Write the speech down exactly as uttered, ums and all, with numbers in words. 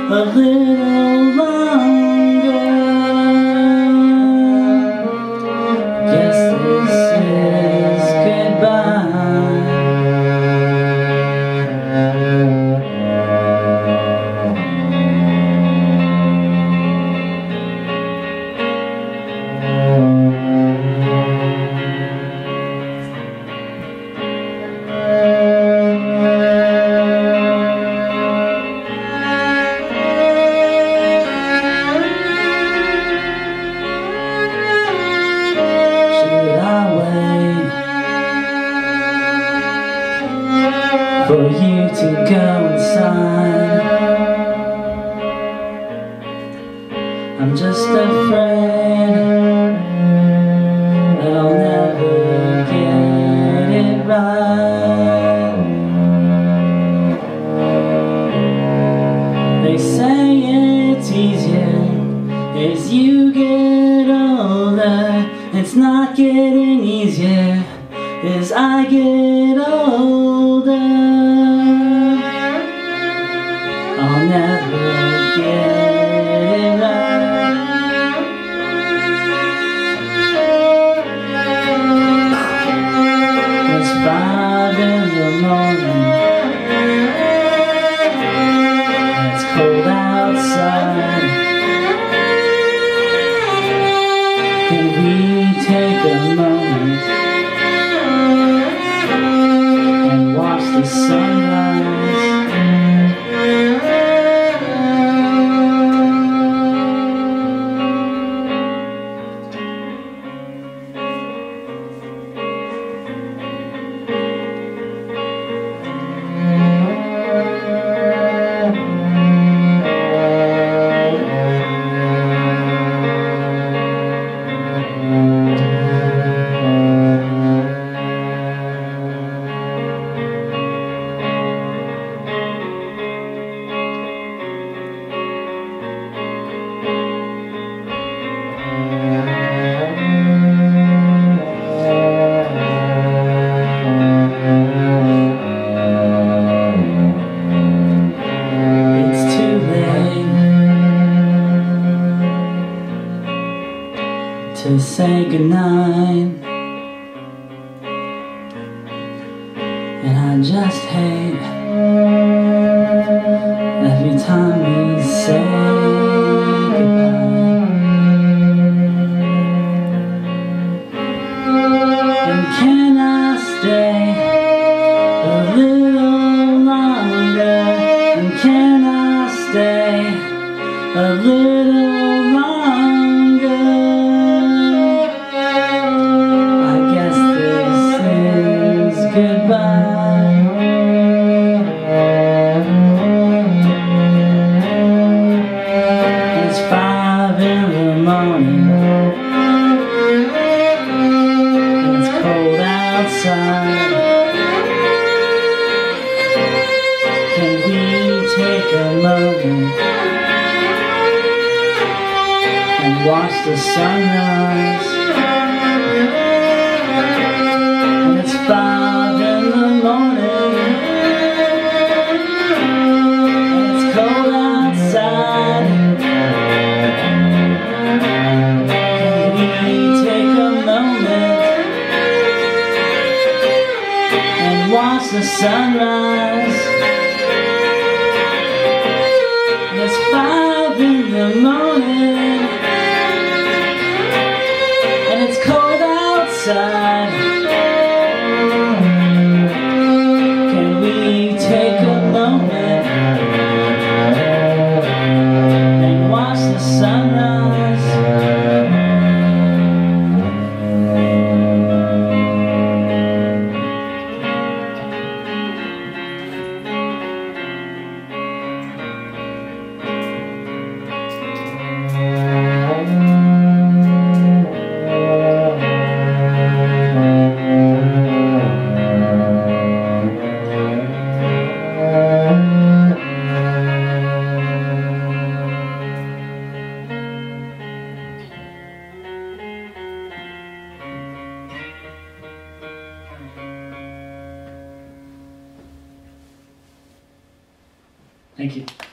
a little longer. Guess this is goodbye. For you to go inside, I'm just afraid that I'll never get it right. They say it's easier as you get older. It's not getting easier as I get older. I'll never get it right. It's five in the morning. It's cold outside. Can we take a moment and watch the sunrise? To say goodnight, and I just hate every time we say goodbye. And can I stay a little longer? And can I stay a little longer? Goodbye. It's five in the morning. It's cold outside. Can we take a moment and watch the sunrise? It's five in the morning. It's cold outside. Can we take a moment and watch the sunrise? It's five in the morning, and it's cold outside. Take a moment and watch the sunrise. Thank you.